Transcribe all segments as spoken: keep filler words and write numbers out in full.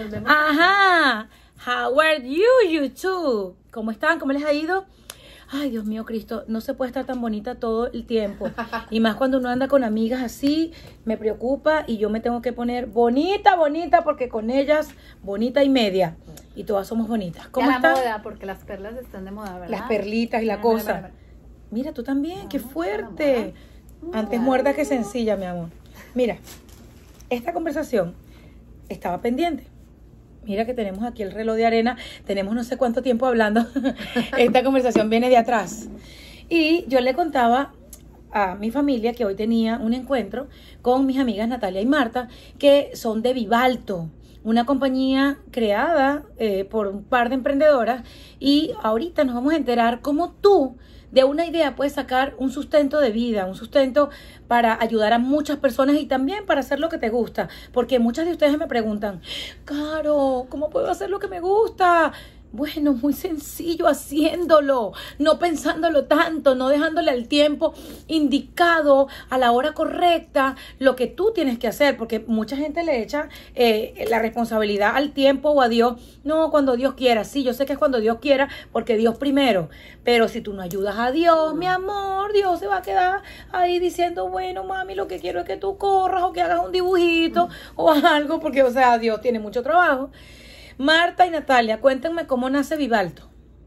nos vemos. Ajá. How are you, YouTube? ¿Cómo están? ¿Cómo les ha ido? Ay, Dios mío, Cristo, no se puede estar tan bonita todo el tiempo. Y más cuando uno anda con amigas así, me preocupa y yo me tengo que poner bonita, bonita, porque con ellas, bonita y media. Y todas somos bonitas. ¿Cómo ya están? la moda, porque las perlas están de moda, ¿verdad? Las perlitas y la Mira, cosa. mira, mira. Mira, tú también, Vamos, qué fuerte. enamorada. Antes muerta que sencilla, mi amor. Mira, esta conversación estaba pendiente. Mira que tenemos aquí el reloj de arena. Tenemos no sé cuánto tiempo hablando. Esta conversación viene de atrás. Y yo le contaba a mi familia que hoy tenía un encuentro con mis amigas Natalia y Marta, que son de Vivalto, una compañía creada eh, por un par de emprendedoras. Y ahorita nos vamos a enterar cómo tú de una idea puedes sacar un sustento de vida, un sustento para ayudar a muchas personas y también para hacer lo que te gusta. Porque muchas de ustedes me preguntan, Caro, ¿cómo puedo hacer lo que me gusta? Bueno, muy sencillo, haciéndolo, no pensándolo tanto, no dejándole al tiempo indicado, a la hora correcta, lo que tú tienes que hacer, porque mucha gente le echa eh, la responsabilidad al tiempo o a Dios. No, cuando Dios quiera, sí, yo sé que es cuando Dios quiera, porque Dios primero, pero si tú no ayudas a Dios, mi amor, Dios se va a quedar ahí diciendo, bueno, mami, lo que quiero es que tú corras o que hagas un dibujito o algo, porque, o sea, Dios tiene mucho trabajo. Marta y Natalia, cuéntenme cómo nace Vivalto.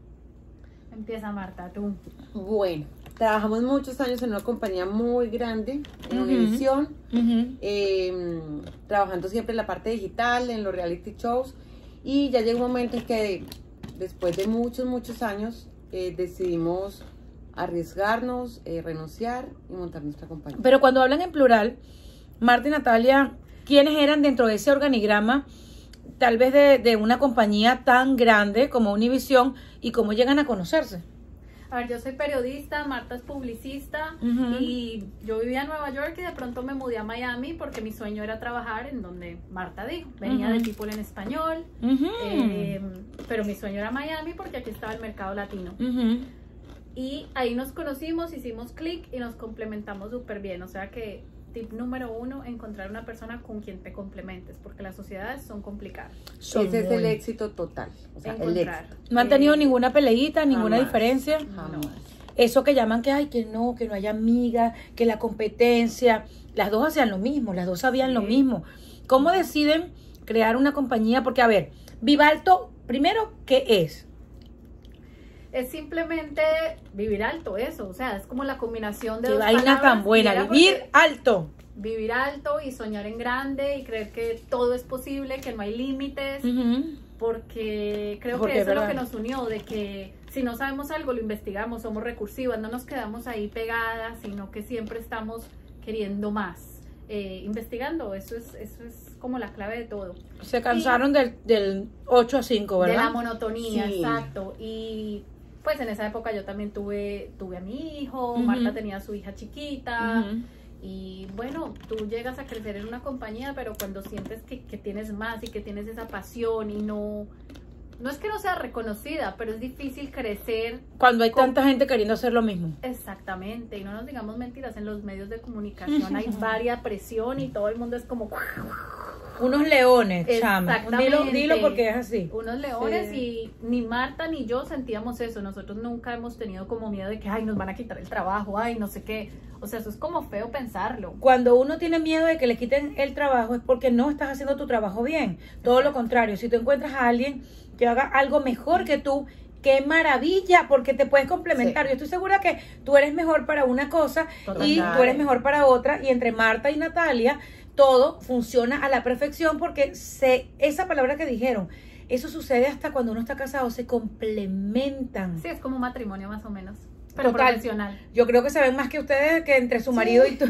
Empieza Marta, tú. Bueno, trabajamos muchos años en una compañía muy grande, en Uh-huh. Univision, Uh-huh. eh, trabajando siempre en la parte digital, en los reality shows, y ya llegó un momento en que después de muchos, muchos años eh, decidimos arriesgarnos, eh, renunciar y montar nuestra compañía. Pero cuando hablan en plural, Marta y Natalia, ¿quiénes eran dentro de ese organigrama, tal vez de, de una compañía tan grande como Univision, y cómo llegan a conocerse? A ver, yo soy periodista, Marta es publicista, Uh-huh. y yo vivía en Nueva York y de pronto me mudé a Miami porque mi sueño era trabajar en donde Marta dijo. Venía Uh-huh. de People en español, Uh-huh. eh, pero mi sueño era Miami porque aquí estaba el mercado latino. Uh-huh. Y ahí nos conocimos, hicimos clic y nos complementamos súper bien. O sea que tip número uno, encontrar una persona con quien te complementes, porque las sociedades son complicadas. Son Ese es muy- el éxito total, o sea, el Encontrar. éxito. ¿No han tenido Eh, ninguna peleita, ninguna jamás. diferencia? Jamás. Eso que llaman que, ay, que no, que no haya amiga, que la competencia. Las dos hacían lo mismo, las dos sabían Sí. lo mismo. ¿Cómo deciden crear una compañía? Porque, a ver, Vivalto, primero, ¿qué es? Es simplemente vivir alto, eso. O sea, es como la combinación de Qué dos vaina palabras. tan Y buena, era vivir porque alto. Vivir alto y soñar en grande y creer que todo es posible, que no hay límites. Ujú. Porque creo Porque que es eso es lo verdad. que nos unió, de que si no sabemos algo lo investigamos, somos recursivas, no nos quedamos ahí pegadas, sino que siempre estamos queriendo más, eh, investigando. Eso es, eso es como la clave de todo. Se cansaron del, del ocho a cinco, De la ¿verdad? monotonía, Sí. exacto. Y pues en esa época yo también tuve, tuve a mi hijo, Ujú. Marta tenía a su hija chiquita. Ujú. Y bueno, tú llegas a crecer en una compañía, pero cuando sientes que, que tienes más y que tienes esa pasión y no, no es que no sea reconocida, pero es difícil crecer. Cuando hay con- tanta gente queriendo hacer lo mismo. Exactamente, y no nos digamos mentiras, en los medios de comunicación hay varia presión y todo el mundo es como Unos leones, chama. Exactamente. Dilo, dilo porque es así. unos leones. Sí. Y ni Marta ni yo sentíamos eso. Nosotros nunca hemos tenido como miedo de que, ay, nos van a quitar el trabajo, ay, no sé qué. O sea, eso es como feo pensarlo. Cuando uno tiene miedo de que le quiten el trabajo es porque no estás haciendo tu trabajo bien. Todo lo contrario, si tú encuentras a alguien que haga algo mejor que tú, qué maravilla, porque te puedes complementar. Sí. Yo estoy segura que tú eres mejor para una cosa Total. y tú eres mejor para otra, y entre Marta y Natalia todo funciona a la perfección porque se, esa palabra que dijeron, eso sucede hasta cuando uno está casado, se complementan. Sí, es como un matrimonio más o menos, pero Total. profesional. Yo creo que se ven más que ustedes que entre su marido y tú.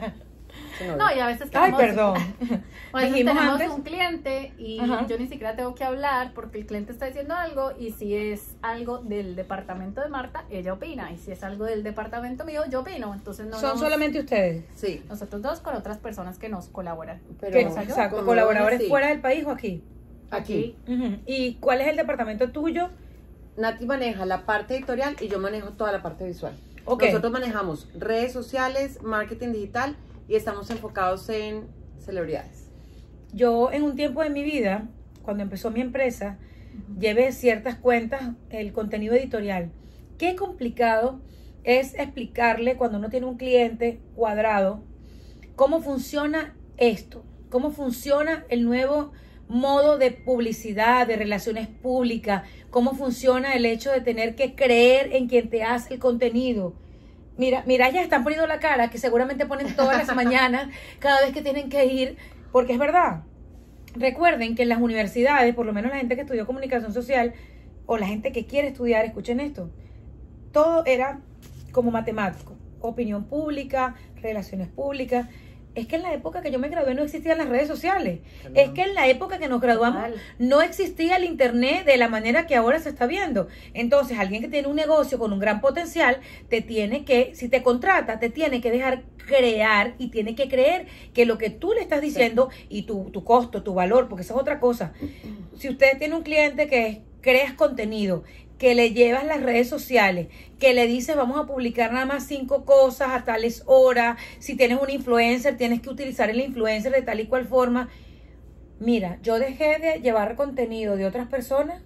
No, y a veces Ay, tenemos, perdón. a veces Dijimos tenemos antes. un cliente y Ajá. yo ni siquiera tengo que hablar porque el cliente está diciendo algo, y si es algo del departamento de Marta, ella opina, y si es algo del departamento mío, yo opino. Entonces no Son nos- solamente ustedes. Sí, nosotros dos con otras personas que nos colaboran. pero Que- o sea, yo- exacto, como colaboradores sí. fuera del país o aquí. Aquí. Ujú. ¿Y cuál es el departamento tuyo? Nati maneja la parte editorial y yo manejo toda la parte visual. Ok. Nosotros manejamos redes sociales, marketing digital y estamos enfocados en celebridades. Yo en un tiempo de mi vida cuando empezó mi empresa, llevé ciertas cuentas el contenido editorial. Qué complicado es explicarle cuando uno tiene un cliente cuadrado cómo funciona esto, cómo funciona el nuevo modo de publicidad, de relaciones públicas, cómo funciona el hecho de tener que creer en quien te hace el contenido. Mira, mira, ya están poniendo la cara, que seguramente ponen todas las mañanas, cada vez que tienen que ir, porque es verdad. Recuerden que en las universidades, por lo menos la gente que estudió comunicación social, o la gente que quiere estudiar, escuchen esto, todo era como matemático, opinión pública, relaciones públicas. Es que en la época que yo me gradué no existían las redes sociales. No. Es que en la época que nos graduamos Total. no existía el internet de la manera que ahora se está viendo. Entonces, alguien que tiene un negocio con un gran potencial, te tiene que, si te contrata, te tiene que dejar crear y tiene que creer que lo que tú le estás diciendo sí. y tu, tu costo, tu valor, porque eso es otra cosa. Si usted tiene un cliente que creas contenido, que le llevas las redes sociales, que le dices vamos a publicar nada más cinco cosas a tales horas, si tienes un influencer tienes que utilizar el influencer de tal y cual forma. Mira, yo dejé de llevar contenido de otras personas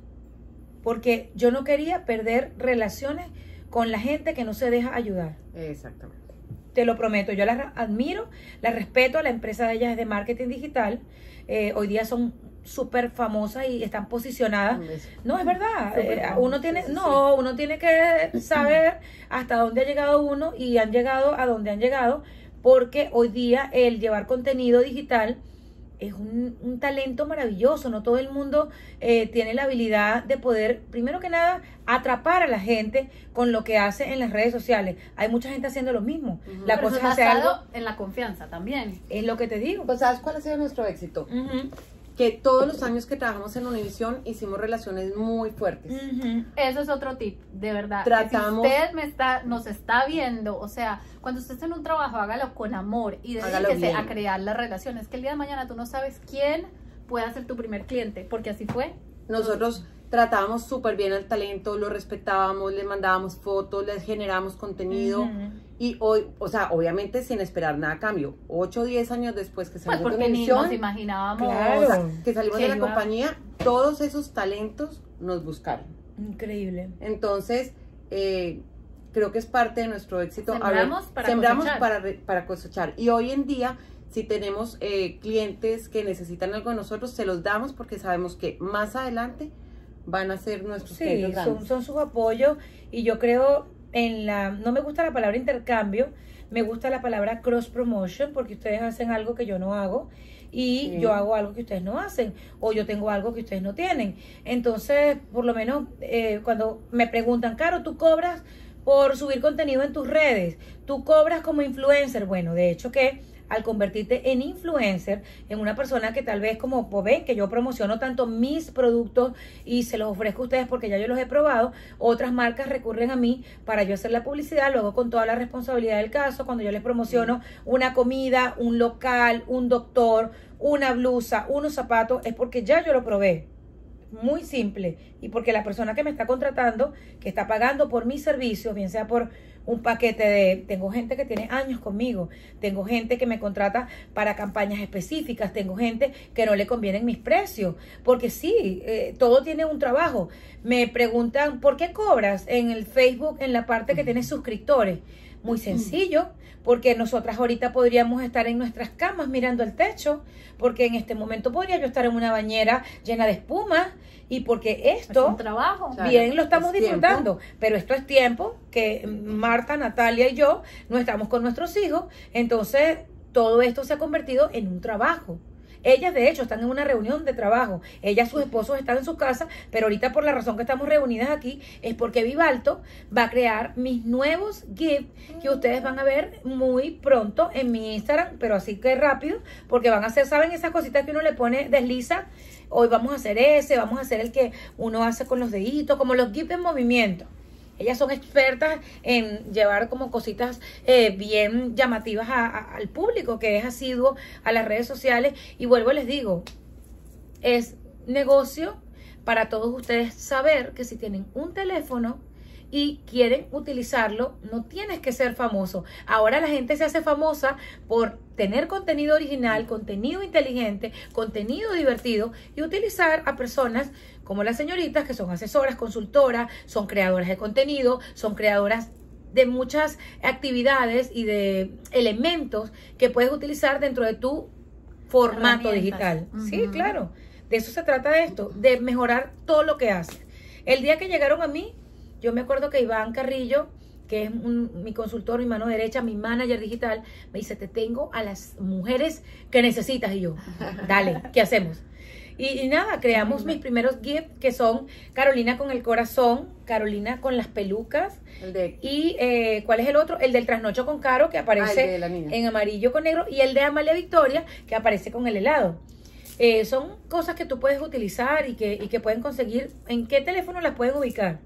porque yo no quería perder relaciones con la gente que no se deja ayudar. Exactamente. Te lo prometo, yo las admiro, las respeto, la empresa de ellas es de marketing digital, eh, hoy día son súper famosas y están posicionadas. No, es verdad. Eh, uno tiene, no, uno tiene que saber hasta dónde ha llegado uno y han llegado a dónde han llegado, porque hoy día el llevar contenido digital es un, un talento maravilloso. No todo el mundo eh, tiene la habilidad de poder, primero que nada, atrapar a la gente con lo que hace en las redes sociales. Hay mucha gente haciendo lo mismo. Uh-huh. La Pero cosa es es hacer algo en la confianza también. Es lo que te digo. Pues ¿sabes cuál ha sido nuestro éxito? Uh-huh. Que todos los años que trabajamos en Univisión hicimos relaciones muy fuertes. Uh-huh. Eso es otro tip, de verdad. Tratamos. Si usted me está, nos está viendo, o sea, cuando usted esté en un trabajo, hágalo con amor y dedíquese a crear las relaciones. Que el día de mañana tú no sabes quién pueda ser tu primer cliente, porque así fue. Nosotros tratábamos súper bien al talento, lo respetábamos, les mandábamos fotos, les generábamos contenido. Uh-huh. Y hoy, o sea, obviamente sin esperar nada a cambio. ocho o diez años después que salimos pues de Univisión, nos imaginábamos claro, o sea, que salimos de la iba... compañía, todos esos talentos nos buscaron. Increíble. Entonces, eh, creo que es parte de nuestro éxito. Sembramos ver, para sembramos cosechar. Para, para cosechar. Y hoy en día, si tenemos eh, clientes que necesitan algo de nosotros, se los damos porque sabemos que más adelante van a ser nuestros sí, clientes grandes. Son, son sus apoyos y yo creo en la, no me gusta la palabra intercambio, me gusta la palabra cross promotion porque ustedes hacen algo que yo no hago y sí. yo hago algo que ustedes no hacen o yo tengo algo que ustedes no tienen. Entonces, por lo menos eh, cuando me preguntan, Caro, ¿tú cobras por subir contenido en tus redes? ¿Tú cobras como influencer? Bueno, de hecho que al convertirte en influencer, en una persona que tal vez como pues ven que yo promociono tanto mis productos y se los ofrezco a ustedes porque ya yo los he probado, otras marcas recurren a mí para yo hacer la publicidad, luego con toda la responsabilidad del caso, cuando yo les promociono una comida, un local, un doctor, una blusa, unos zapatos, es porque ya yo lo probé. Muy simple, y porque la persona que me está contratando, que está pagando por mis servicios, bien sea por un paquete de, tengo gente que tiene años conmigo, tengo gente que me contrata para campañas específicas, tengo gente que no le convienen mis precios, porque sí, eh, todo tiene un trabajo. Me preguntan, ¿por qué cobras en el Facebook en la parte que tiene suscriptores? Muy sencillo, porque nosotras ahorita podríamos estar en nuestras camas mirando el techo, porque en este momento podría yo estar en una bañera llena de espuma, y porque esto, es un trabajo. bien Claro, lo estamos es disfrutando, tiempo. pero esto es tiempo que Marta, Natalia y yo no estamos con nuestros hijos, entonces todo esto se ha convertido en un trabajo. Ellas, de hecho, están en una reunión de trabajo. Ellas, sus esposos, están en su casa, pero ahorita por la razón que estamos reunidas aquí es porque Vivalto va a crear mis nuevos gifs que ustedes van a ver muy pronto en mi Instagram, pero así que rápido, porque van a hacer, ¿saben? Esas cositas que uno le pone, desliza. Hoy vamos a hacer ese, vamos a hacer el que uno hace con los deditos, como los gifs en movimiento. Ellas son expertas en llevar como cositas eh, bien llamativas a, a, al público que es asiduo a las redes sociales. Y vuelvo, les digo, es negocio para todos ustedes saber que si tienen un teléfono y quieren utilizarlo, no tienes que ser famoso. Ahora la gente se hace famosa por tener contenido original, contenido inteligente, contenido divertido y utilizar a personas como las señoritas que son asesoras, consultoras, son creadoras de contenido, son creadoras de muchas actividades y de elementos que puedes utilizar dentro de tu formato digital. Uh-huh. Sí, claro. De eso se trata de esto, de mejorar todo lo que haces. El día que llegaron a mí, yo me acuerdo que Iván Carrillo, que es un, mi consultor, mi mano derecha, mi manager digital, me dice, te tengo a las mujeres que necesitas. Y yo, dale, ¿qué hacemos? Y, y nada, creamos mis primeros gifs, que son Carolina con el corazón, Carolina con las pelucas, el de... y eh, ¿cuál es el otro? El del trasnocho con Caro, que aparece ah, el de la niña. En amarillo con negro, y el de Amalia Victoria, que aparece con el helado. Eh, son cosas que tú puedes utilizar y que, y que pueden conseguir. ¿En qué teléfono las pueden ubicar?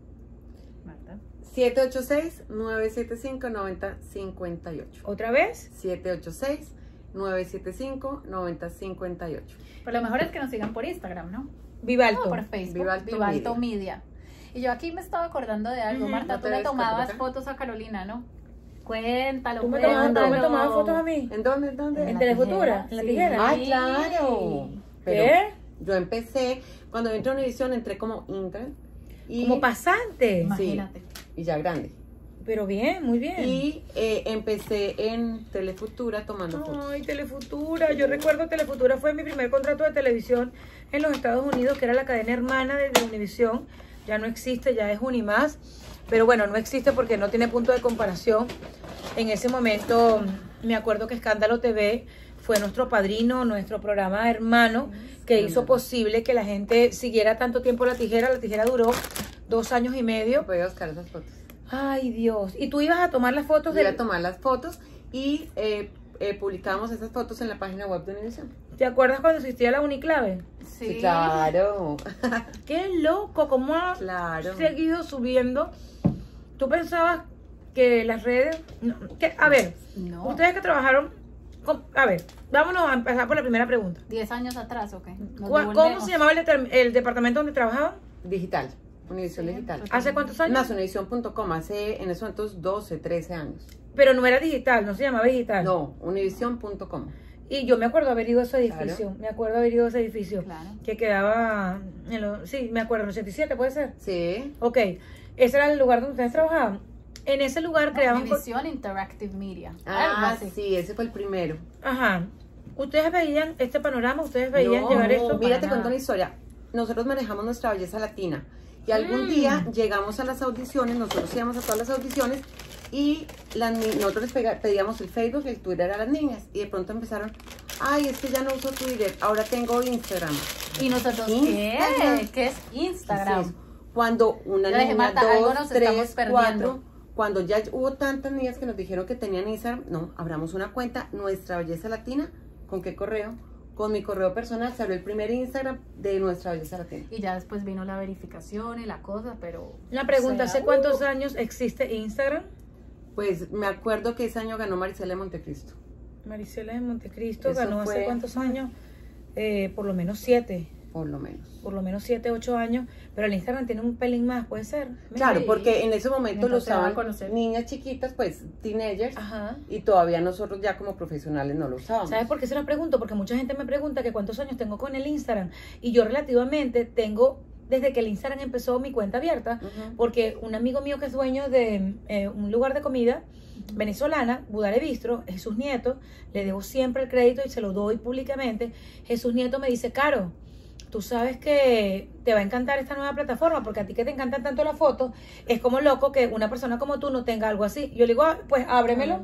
siete ocho seis, nueve siete cinco, nueve cero cinco ocho. ¿Otra vez? siete ocho seis, nueve siete cinco, nueve cero cinco ocho. Pero lo mejor es que nos sigan por Instagram, ¿no? Vivalto. No, por Facebook. Vivalto, Vivalto Media. Media. Y yo aquí me estaba acordando de algo, uh-huh. Marta, ¿No tú le tomabas acá? fotos a Carolina, ¿no? Cuéntalo, ¿Tú me cuéntalo. tomabas, me tomabas fotos a mí? ¿En dónde? ¿En dónde? ¿En, ¿En Telefutura? ¿En la sí. tijera? ¡Ay, claro! Pero ¿Qué? yo empecé, cuando entré a Univision, entré como intern. Y, Como pasante. Imagínate. Sí, y ya grande. Pero bien, muy bien. Y eh, empecé en Telefutura tomando fotos. Ay, Telefutura. Yo recuerdo Telefutura fue mi primer contrato de televisión en los Estados Unidos, que era la cadena hermana de, de Univisión. Ya no existe, ya es Unimás. Pero bueno, no existe porque no tiene punto de comparación. En ese momento me acuerdo que Escándalo T V fue nuestro padrino, nuestro programa hermano, que hizo posible que la gente siguiera tanto tiempo La Tijera. La Tijera duró dos años y medio. Voy a buscar esas fotos. Ay, Dios. ¿Y tú ibas a tomar las fotos? Yo iba de... a tomar las fotos y eh, eh, publicamos esas fotos en la página web de Univision. ¿Te acuerdas cuando existía la Uniclave? Sí. Sí, claro. Qué loco, cómo ha Claro. seguido subiendo. ¿Tú pensabas que las redes... no, que, a ver, No. ustedes que trabajaron... con- a ver, vámonos a empezar por la primera pregunta. ¿Diez años atrás o qué? Nos ¿Cuál- ¿Cómo devolvemos. se llamaba el, determ- el departamento donde trabajaban? Digital. Univision Sí, Digital. pues, ¿Hace cuántos años? Más univision punto com, hace en esos momentos doce, trece años. Pero no era digital, no se llamaba digital. No, univision punto com. Y yo me acuerdo haber ido a ese edificio. Claro. Me acuerdo haber ido a ese edificio. Claro. Que quedaba en los... Sí, me acuerdo, en el ochenta y siete, ¿puede ser? Sí. Ok, ese era el lugar donde ustedes trabajaban. En ese lugar creaban... co- Univision Interactive Media. algo Ah, así. sí, ese fue el primero. Ajá. ¿Ustedes veían este panorama? ¿Ustedes veían No, llevar no, esto? Mira, para te nada. cuento una historia. Nosotros manejamos nuestra belleza latina. Y algún Mm. día llegamos a las audiciones, nosotros íbamos a todas las audiciones y las ni- nosotros les pega- pedíamos el Facebook, el Twitter a las niñas. Y de pronto empezaron, ay, es que ya no uso Twitter, ahora tengo Instagram. Y nosotros, Instagram. ¿qué? ¿Qué es Instagram? Así es. Cuando una Yo le dije, niña, Marta, algo dos, nos estamos tres, perdiendo. cuatro, cuando ya hubo tantas niñas que nos dijeron que tenían Instagram, no, abramos una cuenta, Nuestra Belleza Latina. ¿Con qué correo? Con mi correo personal se abrió el primer Instagram de Nuestra Belleza Latina. Y ya después vino la verificación y la cosa, pero... La pregunta, o sea, ¿hace cuántos años existe Instagram? Pues me acuerdo que ese año ganó Maricela de Montecristo. Maricela de Montecristo Eso ganó hace fue- cuántos años? Eh, por lo menos siete. Por lo menos. Por lo menos siete, ocho años. Pero el Instagram tiene un pelín más, ¿puede ser? Claro, Sí. porque en ese momento lo Mientras se van a usaban conocer. niñas chiquitas, pues teenagers, Ajá. y todavía nosotros ya como profesionales no lo usábamos. ¿Sabes por qué se lo pregunto? Porque mucha gente me pregunta que cuántos años tengo con el Instagram. Y yo relativamente tengo, desde que el Instagram empezó, mi cuenta abierta. Ujú. Porque un amigo mío que es dueño de eh, un lugar de comida venezolana, Budare Bistro, Jesús Nieto, le debo siempre el crédito y se lo doy públicamente. Jesús Nieto me dice, Caro, tú sabes que te va a encantar esta nueva plataforma, porque a ti que te encantan tanto las fotos, es como loco que una persona como tú no tenga algo así. Yo le digo, ah, pues ábremelo.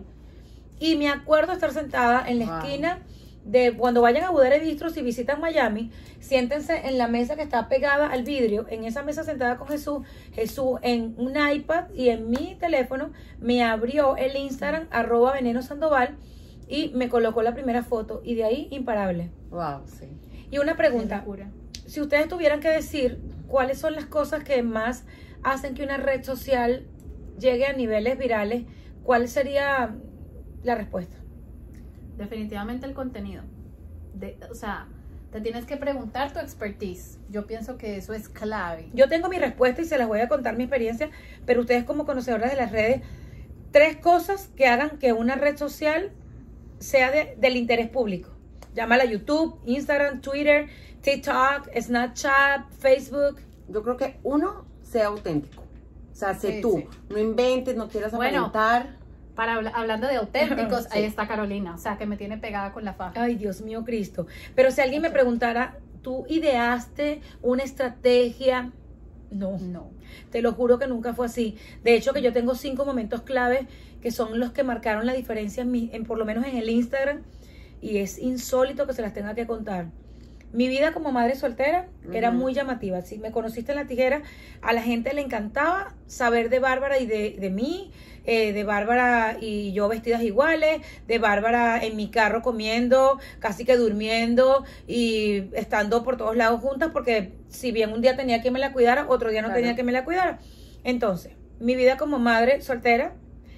Y me acuerdo estar sentada en la Wow. esquina de cuando vayan a Budare Bistro, si visitan Miami, siéntense en la mesa que está pegada al vidrio, en esa mesa sentada con Jesús. Jesús en un iPad y en mi teléfono me abrió el Instagram, arroba Veneno Sandoval, y me colocó la primera foto, y de ahí imparable. Wow, sí. Y una Qué pregunta, locura. si ustedes tuvieran que decir cuáles son las cosas que más hacen que una red social llegue a niveles virales, ¿cuál sería la respuesta? Definitivamente el contenido. De, o sea, te tienes que preguntar tu expertise. Yo pienso que eso es clave. Yo tengo mi respuesta y se las voy a contar mi experiencia, pero ustedes como conocedoras de las redes, tres cosas que hagan que una red social sea de, del interés público. Llámala YouTube, Instagram, Twitter, TikTok, Snapchat, Facebook. Yo creo que uno, sea auténtico. O sea, sé Sí, tú. sí. No inventes, no quieras Bueno. aparentar. Para habla- hablando de auténticos, Sí. ahí está Carolina, o sea, que me tiene pegada con la faja. Ay, Dios mío, Cristo. Pero si alguien me preguntara, ¿tú ideaste una estrategia? No, No. te lo juro que nunca fue así. De hecho, que yo tengo cinco momentos clave que son los que marcaron la diferencia en, mi, en por lo menos en el Instagram, y es insólito que se las tenga que contar. Mi vida como madre soltera era Ujú. muy llamativa. Si me conociste en La Tijera, a la gente le encantaba saber de Bárbara y de, de mí, eh, de Bárbara y yo vestidas iguales, de Bárbara en mi carro comiendo, casi que durmiendo y estando por todos lados juntas, porque si bien un día tenía que me la cuidara, otro día no Claro. tenía que me la cuidara. Entonces, mi vida como madre soltera,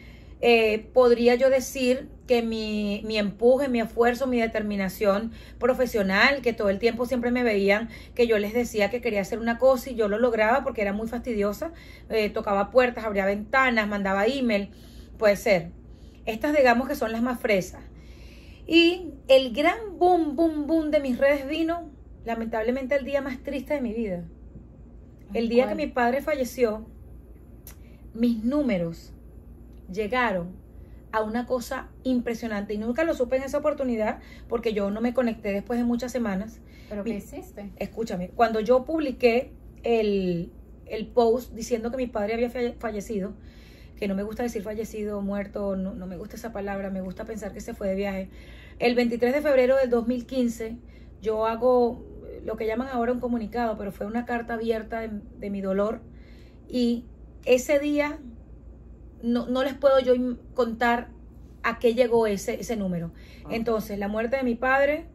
eh, podría yo decir que mi, mi empuje, mi esfuerzo, mi determinación profesional, que todo el tiempo siempre me veían que yo les decía que quería hacer una cosa y yo lo lograba porque era muy fastidiosa, eh, tocaba puertas, abría ventanas, mandaba email, puede ser. Estas digamos que son las más fresas. Y el gran boom, boom, boom de mis redes vino, lamentablemente, el día más triste de mi vida. El día ¿Cuál? que mi padre falleció, mis números llegaron a una cosa impresionante y nunca lo supe en esa oportunidad porque yo no me conecté después de muchas semanas. ¿Pero Mi- qué hiciste? Escúchame, cuando yo publiqué el, el post diciendo que mi padre había falle- fallecido, que no me gusta decir fallecido, muerto, no, no me gusta esa palabra, me gusta pensar que se fue de viaje. El veintitrés de febrero del dos mil quince yo hago lo que llaman ahora un comunicado, pero fue una carta abierta de, de mi dolor, y ese día no, no les puedo yo im- contar a qué llegó ese, ese número. Ah. Entonces, la muerte de mi padre,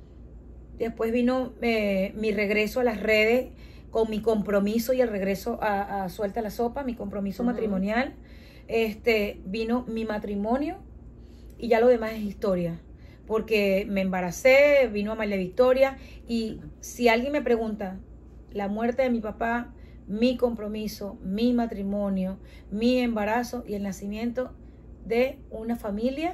después vino eh, mi regreso a las redes con mi compromiso y el regreso a, a Suelta la Sopa, mi compromiso Ujú. matrimonial. Este, vino mi matrimonio y ya lo demás es historia. Porque me embaracé, vino Amalia Victoria, y si alguien me pregunta, la muerte de mi papá, mi compromiso, mi matrimonio, mi embarazo y el nacimiento de una familia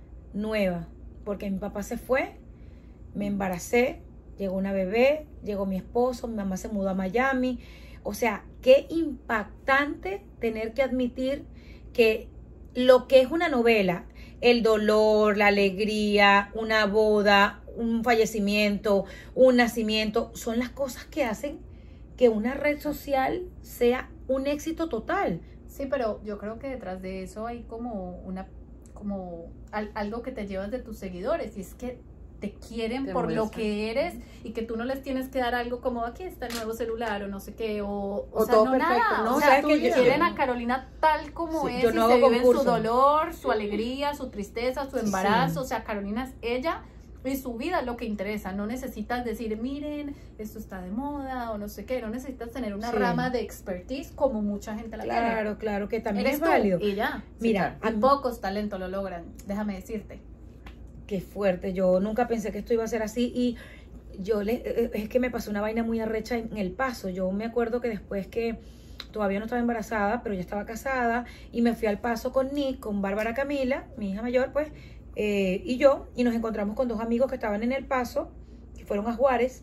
nueva, porque mi papá se fue, me embaracé, llegó una bebé, llegó mi esposo, mi mamá se mudó a Miami. O sea, qué impactante tener que admitir que lo que es una novela, el dolor, la alegría, una boda, un fallecimiento, un nacimiento, son las cosas que hacen que una red social sea un éxito total. Sí, pero yo creo que detrás de eso hay como una, como al- algo que te llevas de tus seguidores, y es que te quieren Te por lo muestran. que eres, y que tú no les tienes que dar algo como aquí está el nuevo celular o no sé qué, o, o, O sea, todo no perfecto, nada, ¿no? o sea, ¿Sabes tú qué? Yo- quieren a Carolina tal como Sí, es, yo y no se hago viven su concurso. dolor, su alegría, su tristeza, su embarazo, Sí. o sea, Carolina es ella y su vida es lo que interesa. No necesitas decir, miren, esto está de moda o no sé qué, no necesitas tener una Sí. rama de expertise como mucha gente la tiene. Claro, claro, que también Eres es tú válido. y ya. Mira, Y a mí- pocos talentos lo logran, déjame decirte. Qué fuerte, yo nunca pensé que esto iba a ser así, y yo le, eh, es que me pasó una vaina muy arrecha en El Paso. Yo me acuerdo que después que todavía no estaba embarazada, pero ya estaba casada, y me fui al Paso con Nick, con Bárbara Camila, mi hija mayor, pues, eh, y yo, y nos encontramos con dos amigos que estaban en El Paso, que fueron a Juárez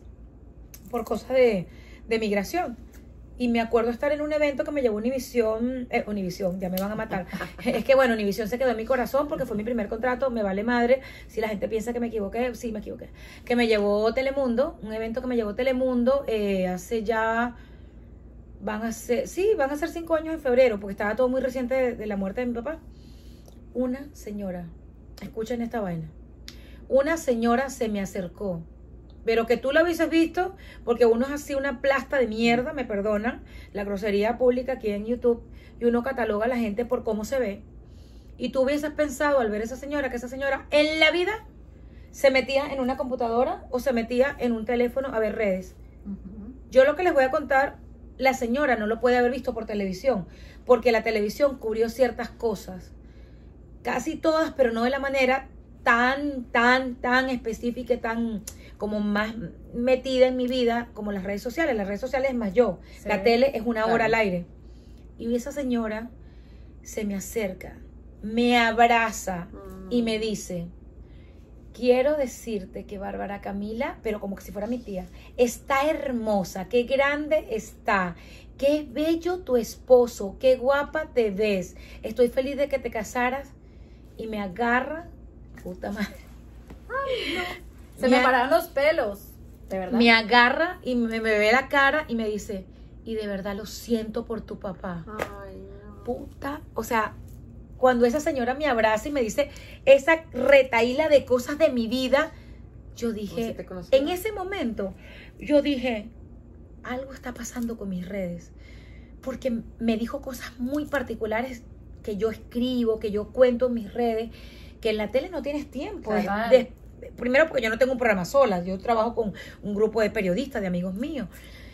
por cosas de, de migración. Y me acuerdo estar en un evento que me llevó Univisión, eh, Univisión, ya me van a matar. Es que bueno, Univisión se quedó en mi corazón porque fue mi primer contrato, me vale madre. Si la gente piensa que me equivoqué, sí me equivoqué. Que me llevó Telemundo, un evento que me llevó Telemundo eh, hace ya, van a ser, sí, van a ser cinco años en febrero, porque estaba todo muy reciente de, de la muerte de mi papá. Una señora, escuchen esta vaina, una señora se me acercó, pero que tú lo hubieses visto, porque uno es así una plasta de mierda, me perdonan la grosería pública aquí en YouTube, y uno cataloga a la gente por cómo se ve, y tú hubieses pensado al ver a esa señora, que esa señora en la vida se metía en una computadora o se metía en un teléfono a ver redes. Ujú. Yo lo que les voy a contar, la señora no lo puede haber visto por televisión, porque la televisión cubrió ciertas cosas, casi todas, pero no de la manera tan, tan, tan específica, tan como más metida en mi vida como las redes sociales. Las redes sociales es más yo, Sí, la tele es una hora claro. al aire. Y esa señora se me acerca, me abraza Mm. y me dice, quiero decirte que Bárbara Camila, pero como que si fuera mi tía, está hermosa, qué grande está, qué bello tu esposo, qué guapa te ves, estoy feliz de que te casaras, y me agarra, puta madre. Ay, no. Se me, me pararon los pelos, de verdad. Me agarra y me, me ve la cara y me dice, y de verdad lo siento por tu papá. Ay, no. Puta, o sea, cuando esa señora me abraza y me dice esa retaíla de cosas de mi vida, yo dije, ¿Sí en ese momento, yo dije, algo está pasando con mis redes, porque me dijo cosas muy particulares que yo escribo, que yo cuento en mis redes, que en la tele no tienes tiempo. De, de, primero porque yo no tengo un programa sola, yo trabajo con un grupo de periodistas, de amigos míos.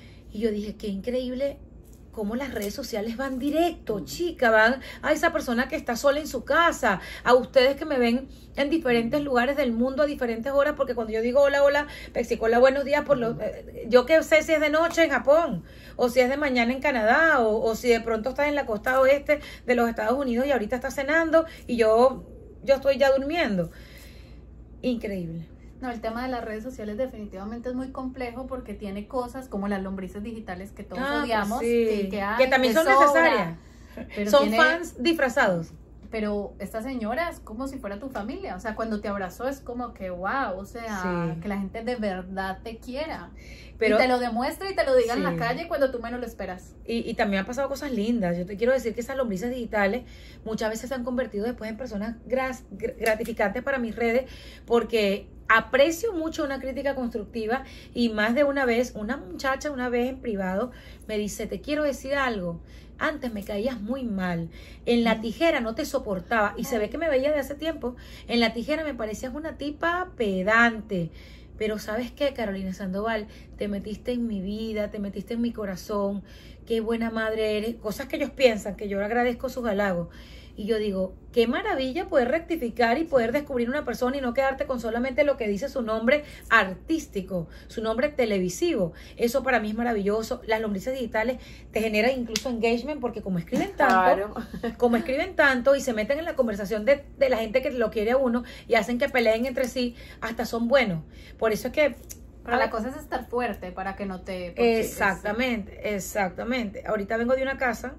Y yo dije, qué increíble cómo las redes sociales van directo, chica, van a esa persona que está sola en su casa, a ustedes que me ven en diferentes lugares del mundo a diferentes horas, porque cuando yo digo hola, hola, Pepsi, hola, buenos días, por lo, eh, yo que sé si es de noche en Japón, o si es de mañana en Canadá, o, o si de pronto estás en la costa oeste de los Estados Unidos y ahorita estás cenando y yo, yo estoy ya durmiendo. Increíble. No, el tema de las redes sociales definitivamente es muy complejo porque tiene cosas como las lombrices digitales que todos ah, odiamos. Pues sí. que, que, ay, que también son sobra, necesarias. pero son tiene, fans disfrazados. Pero esta señora es como si fuera tu familia. O sea, cuando te abrazó es como que wow, o sea, sí. que la gente de verdad te quiera. Pero, y te lo demuestra y te lo diga sí. en la calle cuando tú menos lo esperas. Y, y también han pasado cosas lindas. Yo te quiero decir que esas lombrices digitales muchas veces se han convertido después en personas gras, gratificantes para mis redes, porque aprecio mucho una crítica constructiva, y más de una vez, una muchacha una vez en privado me dice, te quiero decir algo, antes me caías muy mal, en la tijera no te soportaba, y se ve que me veía de hace tiempo, en la tijera me parecías una tipa pedante, pero ¿sabes qué, Carolina Sandoval? Te metiste en mi vida, te metiste en mi corazón, qué buena madre eres, cosas que ellos piensan, que yo agradezco sus halagos. Y yo digo, qué maravilla poder rectificar y poder descubrir una persona y no quedarte con solamente lo que dice su nombre artístico, su nombre televisivo. Eso para mí es maravilloso. Las lombrices digitales te generan incluso engagement porque como escriben tanto, claro. como escriben tanto y se meten en la conversación de, de la gente que lo quiere a uno y hacen que peleen entre sí, hasta son buenos. Por eso es que... Pero la cosa es estar fuerte para que no te... Exactamente, es... exactamente. Ahorita vengo de una casa...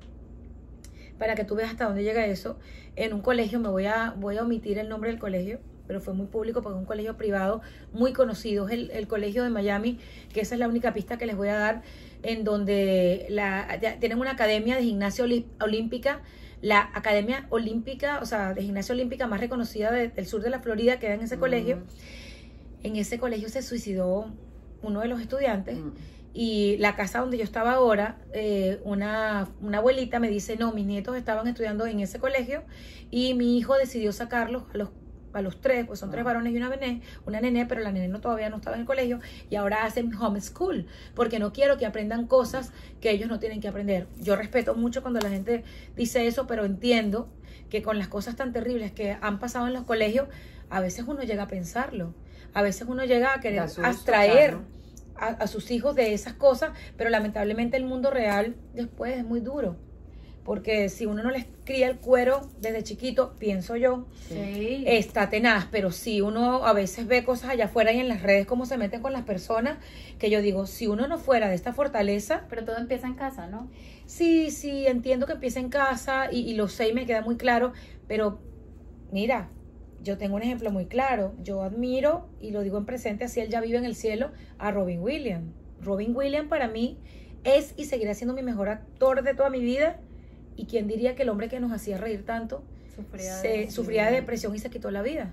para que tú veas hasta dónde llega eso, en un colegio, me voy a voy a omitir el nombre del colegio, pero fue muy público porque es un colegio privado muy conocido, es el, el colegio de Miami, que esa es la única pista que les voy a dar, en donde la, tienen una academia de gimnasia olímpica, la academia olímpica, o sea, de gimnasia olímpica más reconocida de, del sur de la Florida, queda en ese uh-huh. colegio. En ese colegio se suicidó uno de los estudiantes, uh-huh. y la casa donde yo estaba ahora, eh, una, una abuelita me dice, no, mis nietos estaban estudiando en ese colegio y mi hijo decidió sacarlos a los, a los tres, pues son tres varones y una nené, una nené, pero la nené no, todavía no estaba en el colegio, y ahora hacen homeschool, porque no quiero que aprendan cosas que ellos no tienen que aprender. Yo respeto mucho cuando la gente dice eso, pero entiendo que con las cosas tan terribles que han pasado en los colegios, a veces uno llega a pensarlo, a veces uno llega a querer asusto, abstraer, claro. A, a sus hijos de esas cosas, pero lamentablemente el mundo real después es muy duro, porque si uno no les cría el cuero desde chiquito, pienso yo, sí. está tenaz, pero si uno a veces ve cosas allá afuera y en las redes cómo se meten con las personas, que yo digo, si uno no fuera de esta fortaleza... Pero todo empieza en casa, ¿no? Sí, sí, entiendo que empieza en casa y, y lo sé y me queda muy claro, pero mira... Yo tengo un ejemplo muy claro. Yo admiro, y lo digo en presente, así él ya vive en el cielo, a Robin Williams. Robin Williams para mí es y seguirá siendo mi mejor actor de toda mi vida. Y quién diría que el hombre que nos hacía reír tanto sufría de, se, sufría de depresión y se quitó la vida.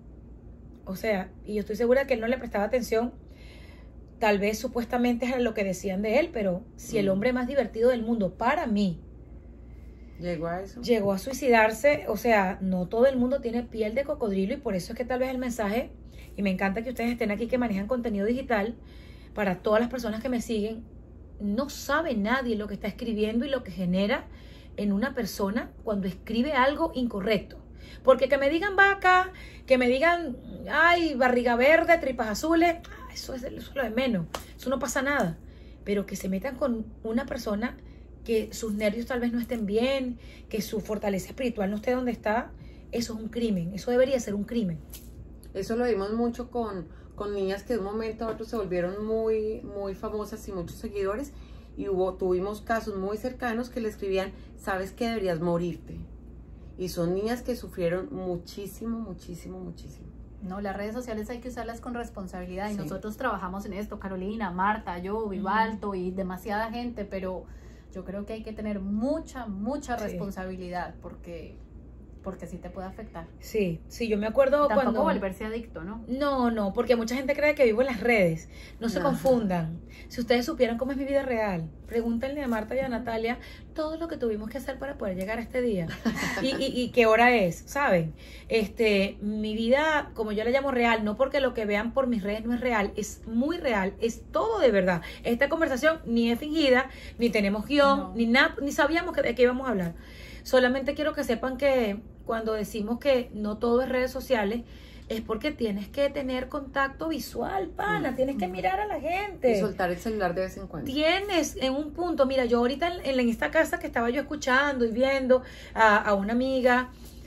O sea, y yo estoy segura que él no le prestaba atención. Tal vez supuestamente es lo que decían de él, pero si mm. el hombre más divertido del mundo para mí llegó a eso. Llegó a suicidarse, o sea, no todo el mundo tiene piel de cocodrilo, y por eso es que tal vez el mensaje, y me encanta que ustedes estén aquí que manejan contenido digital, para todas las personas que me siguen, no sabe nadie lo que está escribiendo y lo que genera en una persona cuando escribe algo incorrecto. Porque que me digan vaca, que me digan, ay, barriga verde, tripas azules, eso es, eso es lo de menos, eso no pasa nada. Pero que se metan con una persona que sus nervios tal vez no estén bien, que su fortaleza espiritual no esté donde está, eso es un crimen, eso debería ser un crimen. Eso lo vimos mucho con, con niñas que de un momento a otro se volvieron muy, muy famosas y muchos seguidores. Y hubo, tuvimos casos muy cercanos que le escribían, sabes que deberías morirte. Y son niñas que sufrieron muchísimo, muchísimo, muchísimo. No, las redes sociales hay que usarlas con responsabilidad y Sí. nosotros trabajamos en esto, Carolina, Marta, yo, Vivalto uh-huh. y demasiada gente, pero yo creo que hay que tener mucha, mucha sí. responsabilidad porque... porque sí te puede afectar. Sí, sí, yo me acuerdo Tampoco cuando... volverse adicto, ¿no? No, no, porque mucha gente cree que vivo en las redes. No se Ajá. confundan. Si ustedes supieran cómo es mi vida real, pregúntenle a Marta y a Natalia todo lo que tuvimos que hacer para poder llegar a este día. Y, y, y qué hora es, ¿saben? Este, mi vida, como yo la llamo real, no porque lo que vean por mis redes no es real, es muy real, es todo de verdad. Esta conversación ni es fingida, ni tenemos guión, No. ni nada, ni sabíamos que, de qué íbamos a hablar. Solamente quiero que sepan que cuando decimos que no todo es redes sociales, es porque tienes que tener contacto visual, pana, Mm. tienes que mirar a la gente. Y soltar el celular de vez en cuando. Tienes en un punto, mira, yo ahorita en, en esta casa que estaba yo escuchando y viendo a, a una amiga,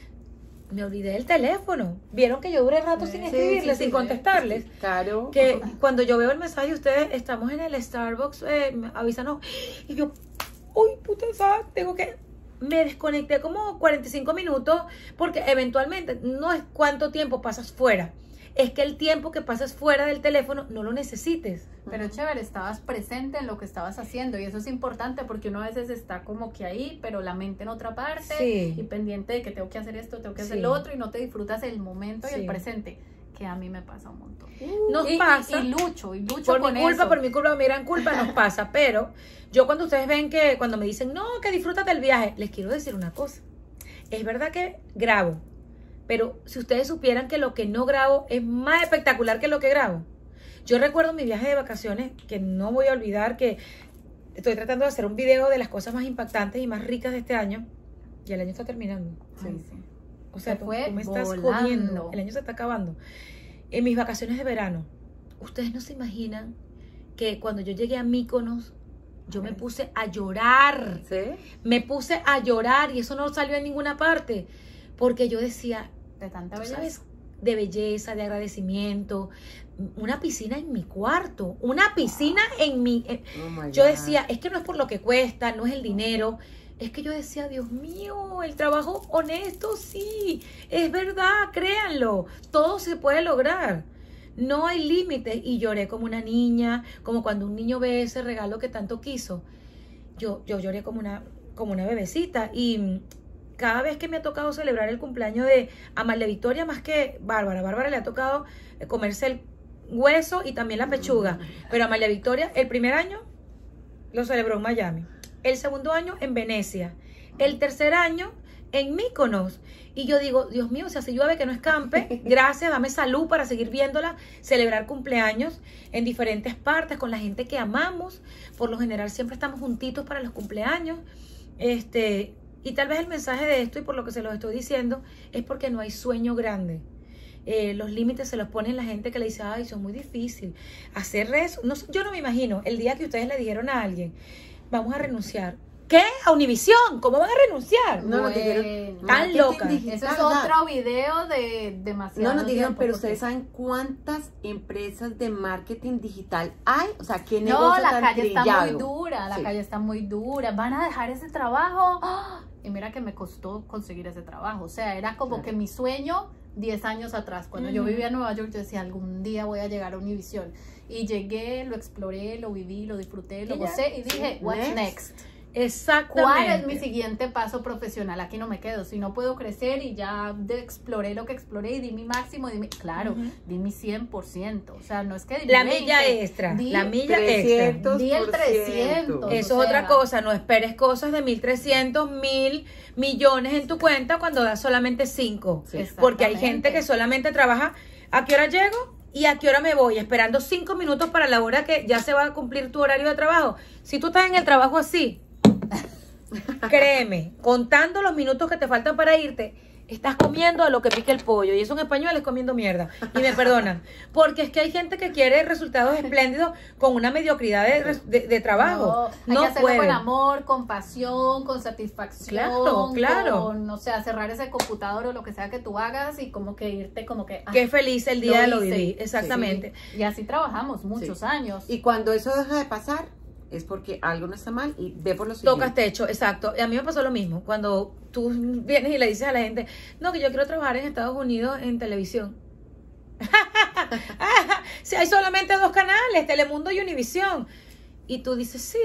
me olvidé del teléfono. Vieron que yo duré rato Sí, sin sí, escribirles, sí, sin sí. contestarles. Claro. Que cuando yo veo el mensaje de ustedes, estamos en el Starbucks, eh, avísanos, y yo, uy, puta, ¿sabes? Tengo que... Me desconecté como cuarenta y cinco minutos porque eventualmente no es cuánto tiempo pasas fuera, es que el tiempo que pasas fuera del teléfono no lo necesites. Pero chévere, estabas presente en lo que estabas haciendo y eso es importante porque uno a veces está como que ahí, pero la mente en otra parte Sí. y pendiente de que tengo que hacer esto, tengo que hacer Sí. lo otro y no te disfrutas el momento Sí. y el presente, que a mí me pasa un montón. Nos y, pasa. Y, y lucho, y lucho Por con mi culpa, eso. por mi culpa, mi gran culpa nos pasa, pero yo cuando ustedes ven que, cuando me dicen, no, que disfrútate el viaje, les quiero decir una cosa, es verdad que grabo, pero si ustedes supieran que lo que no grabo es más espectacular que lo que grabo. Yo recuerdo mi viaje de vacaciones, que no voy a olvidar, que estoy tratando de hacer un video de las cosas más impactantes y más ricas de este año, y el año está terminando. Ay, sí. O sea, Se tú, fue tú me estás volando. jodiendo, el año se está acabando. En mis vacaciones de verano, ustedes no se imaginan que cuando yo llegué a Mykonos, yo me puse a llorar, ¿Sí? me puse a llorar y eso no salió en ninguna parte, porque yo decía, De tanta tú belleza. sabes, de belleza, de agradecimiento, una piscina en mi cuarto, una piscina en mi... eh, Oh my yo God. decía, es que no es por lo que cuesta, no es el dinero, es que yo decía, Dios mío, el trabajo honesto, sí, es verdad, créanlo, todo se puede lograr. No hay límites. Y lloré como una niña, como cuando un niño ve ese regalo que tanto quiso. Yo, yo lloré como una, como una bebecita. Y cada vez que me ha tocado celebrar el cumpleaños de Amalia Victoria, más que Bárbara, Bárbara le ha tocado comerse el hueso y también la pechuga. Pero Amalia Victoria, el primer año lo celebró en Miami. El segundo año en Venecia. El tercer año en Mykonos. Y yo digo, Dios mío, si hace llueve que no escampe, gracias, dame salud para seguir viéndola, celebrar cumpleaños en diferentes partes con la gente que amamos. Por lo general siempre estamos juntitos para los cumpleaños. Este, y tal vez el mensaje de esto, y por lo que se los estoy diciendo, es porque no hay sueño grande. Eh, los límites se los ponen la gente que le dice, ay, son muy difícil. Hacer eso, no, yo no me imagino el día que ustedes le dijeron a alguien, vamos a renunciar. ¿Qué? ¿A Univisión? ¿Cómo van a renunciar? No, nos dijeron, Bueno. Tan marketing loca. digital, Ese es o sea, otro video de demasiado No nos dijeron, tiempo, pero porque- ustedes saben cuántas empresas de marketing digital hay, o sea, qué No, negocio la tan calle está trillado. muy dura, la Sí. calle está muy dura. ¿Van a dejar ese trabajo? ¡Ah! Y mira que me costó conseguir ese trabajo. O sea, era como Claro. que mi sueño diez años atrás. Cuando yo Ujú. vivía en Nueva York, yo decía, algún día voy a llegar a Univision. Y llegué, lo exploré, lo viví, lo disfruté, lo Y ya. gocé y dije, Sí. what's Next. next? Exactamente. ¿Cuál es mi siguiente paso profesional? Aquí no me quedo. Si no puedo crecer y ya de- exploré lo que exploré y di mi máximo, di mi, claro, Ujú. di mi cien por ciento. O sea, no es que di La mi milla veinte, extra, di la milla extra. trescientos Di el por ciento. trescientos. Eso O es sea, otra cosa, no esperes cosas de mil trescientos, mil millones en tu cuenta cuando das solamente cinco. Sí. Porque hay Exactamente. gente que solamente trabaja, ¿a qué hora llego? ¿Y a qué hora me voy? Esperando cinco minutos para la hora que ya se va a cumplir tu horario de trabajo. Si tú estás en el trabajo así, créeme, contando los minutos que te faltan para irte, estás comiendo a lo que pique el pollo, y eso en español es comiendo mierda, y me perdonan, porque es que hay gente que quiere resultados espléndidos con una mediocridad de, de, de trabajo. No, no hay que hacerlo pueden. con amor, con pasión, con satisfacción, Claro, claro. con, o sea, cerrar ese computador o lo que sea que tú hagas y como que irte como que... ah, Qué feliz el día de lo hice. viví, exactamente. Sí. Y así trabajamos muchos Sí. años. Y cuando eso deja de pasar, es porque algo no está mal y ve por lo siguiente. Tocas techo, exacto. Y a mí me pasó lo mismo. Cuando tú vienes y le dices a la gente, no, que yo quiero trabajar en Estados Unidos en televisión. Si hay solamente dos canales, Telemundo y Univisión. Y tú dices, sí.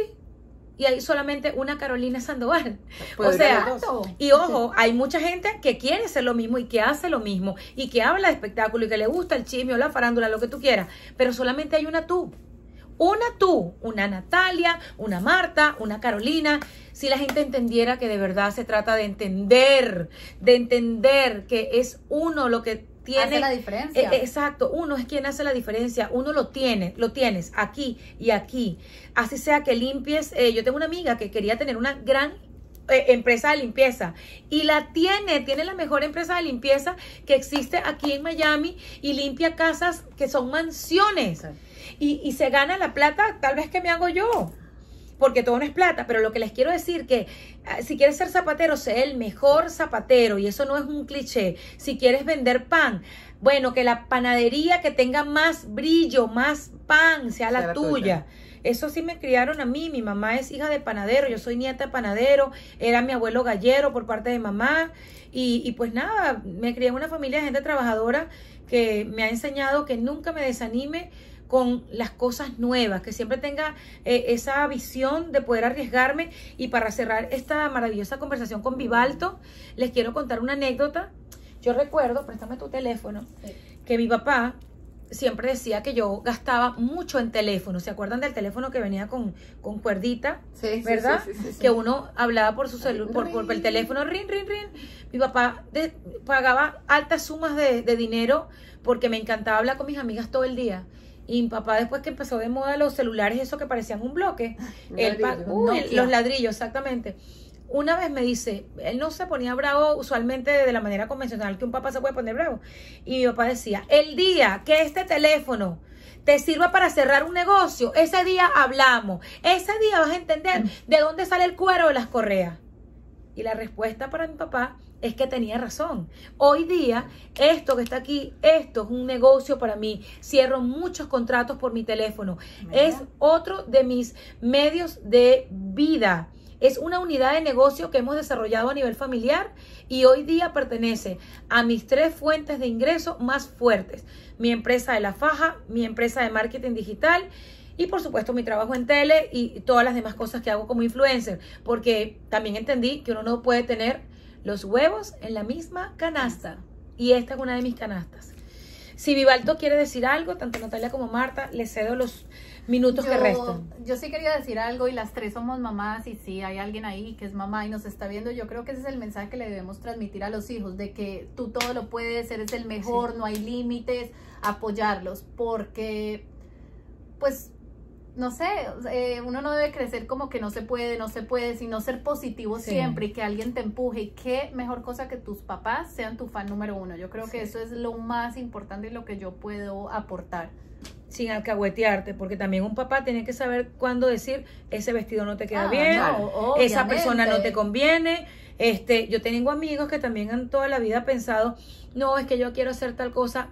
Y hay solamente una Carolina Sandoval. Puede O sea, haber dos. y ojo, hay mucha gente que quiere hacer lo mismo y que hace lo mismo y que habla de espectáculo y que le gusta el chisme o la farándula, lo que tú quieras. Pero solamente hay una tú. Una tú, una Natalia, una Marta, una Carolina. Si la gente entendiera que de verdad se trata de entender, de entender que es uno lo que tiene. Hace la diferencia. Eh, exacto, uno es quien hace la diferencia. Uno lo tiene, lo tienes aquí y aquí. Así sea que limpies. Eh, yo tengo una amiga que quería tener una gran eh, empresa de limpieza y la tiene, tiene la mejor empresa de limpieza que existe aquí en Miami y limpia casas que son mansiones. Sí. Y, y se gana la plata tal vez que me hago yo, porque todo no es plata, pero lo que les quiero decir que uh, si quieres ser zapatero, sé el mejor zapatero, y eso no es un cliché. Si quieres vender pan, bueno, que la panadería que tenga más brillo, más pan, sea la, Sea la tuya. tuya. Eso sí me criaron a mí, mi mamá es hija de panadero, yo soy nieta de panadero, era mi abuelo gallero por parte de mamá, y, y pues nada, me crié en una familia de gente trabajadora que me ha enseñado que nunca me desanime con las cosas nuevas, que siempre tenga eh, esa visión de poder arriesgarme. Y para cerrar esta maravillosa conversación con Vivalto, les quiero contar una anécdota. Yo recuerdo, préstame tu teléfono, Sí. que mi papá siempre decía que yo gastaba mucho en teléfono. ¿Se acuerdan del teléfono que venía con, con cuerdita? Sí, sí, ¿Verdad? sí, sí, sí, sí. Que uno hablaba por su celular, por, por el teléfono, rin, rin, rin. Mi papá de, pagaba altas sumas de, de dinero porque me encantaba hablar con mis amigas todo el día. Y mi papá, después que empezó de moda los celulares, esos que parecían un bloque, Un él pa- ladrillo. Uy, Nokia. los ladrillos, exactamente. Una vez me dice, él no se ponía bravo usualmente de la manera convencional que un papá se puede poner bravo. Y mi papá decía, el día que este teléfono te sirva para cerrar un negocio, ese día hablamos. Ese día vas a entender de dónde sale el cuero de las correas. Y la respuesta para mi papá es que tenía razón. Hoy día, esto que está aquí, esto es un negocio para mí. Cierro muchos contratos por mi teléfono. Mira. Es otro de mis medios de vida. Es una unidad de negocio que hemos desarrollado a nivel familiar y hoy día pertenece a mis tres fuentes de ingreso más fuertes. Mi empresa de la faja, mi empresa de marketing digital y por supuesto mi trabajo en tele y todas las demás cosas que hago como influencer. Porque también entendí que uno no puede tener los huevos en la misma canasta. Y esta es una de mis canastas. Si Vivalto quiere decir algo, tanto Natalia como Marta, les cedo los minutos que restan. Yo sí quería decir algo y las tres somos mamás y si hay alguien ahí que es mamá y nos está viendo, yo creo que ese es el mensaje que le debemos transmitir a los hijos, de que tú todo lo puedes, eres el mejor, Sí. no hay límites, apoyarlos, porque pues no sé, eh, uno no debe crecer como que no se puede, no se puede, sino ser positivo Sí. siempre y que alguien te empuje. Y qué mejor cosa que tus papás sean tu fan número uno. Yo creo Sí. que eso es lo más importante y lo que yo puedo aportar. Sin alcahuetearte, porque también un papá tiene que saber cuándo decir ese vestido no te queda Ah, bien, no, esa persona no obviamente. te conviene. Este, yo tengo amigos que también han toda la vida pensado, no, es que yo quiero hacer tal cosa.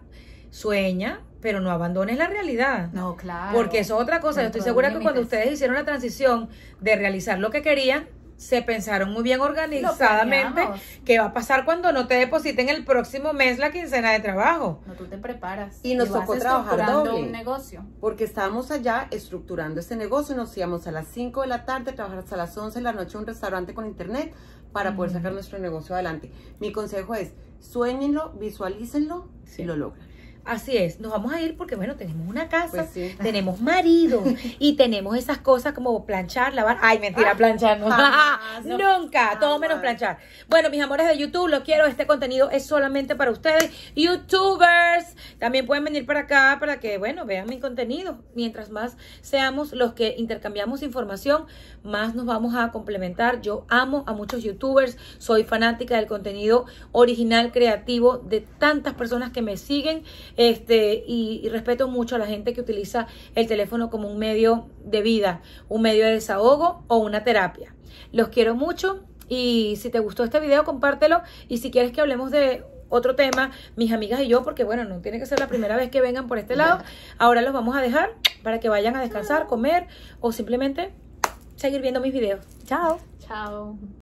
Sueña, pero no abandones la realidad. No, claro. Porque eso es otra cosa. Yo estoy Dentro de segura que límites. cuando ustedes hicieron la transición de realizar lo que querían, se pensaron muy bien organizadamente planeamos. qué va a pasar cuando no te depositen el próximo mes la quincena de trabajo. No, tú te preparas. Y nos vas tocó trabajar estructurando doble. un negocio. Porque estábamos allá estructurando este negocio, nos íbamos a las cinco de la tarde, a trabajar hasta las once de la noche en un restaurante con internet para poder sacar nuestro negocio adelante. Mi consejo es, suéñenlo, visualícenlo Sí. y lo logran. Así es, nos vamos a ir porque, bueno, tenemos una casa, Pues sí. tenemos marido y tenemos esas cosas como planchar, lavar. Ay, mentira, planchar, no. Jamás, no. Nunca, todo Jamás. menos planchar. Bueno, mis amores de YouTube, lo quiero, este contenido es solamente para ustedes, YouTubers. También pueden venir para acá para que, bueno, vean mi contenido. Mientras más seamos los que intercambiamos información, más nos vamos a complementar. Yo amo a muchos YouTubers, soy fanática del contenido original, creativo, de tantas personas que me siguen. Este, y, y respeto mucho a la gente que utiliza el teléfono como un medio de vida, un medio de desahogo o una terapia. Los quiero mucho y si te gustó este video, compártelo. Y si quieres que hablemos de otro tema, mis amigas y yo, porque bueno, no tiene que ser la primera vez que vengan por este lado. Ahora los vamos a dejar para que vayan a descansar, comer o simplemente seguir viendo mis videos. Chao. Chao.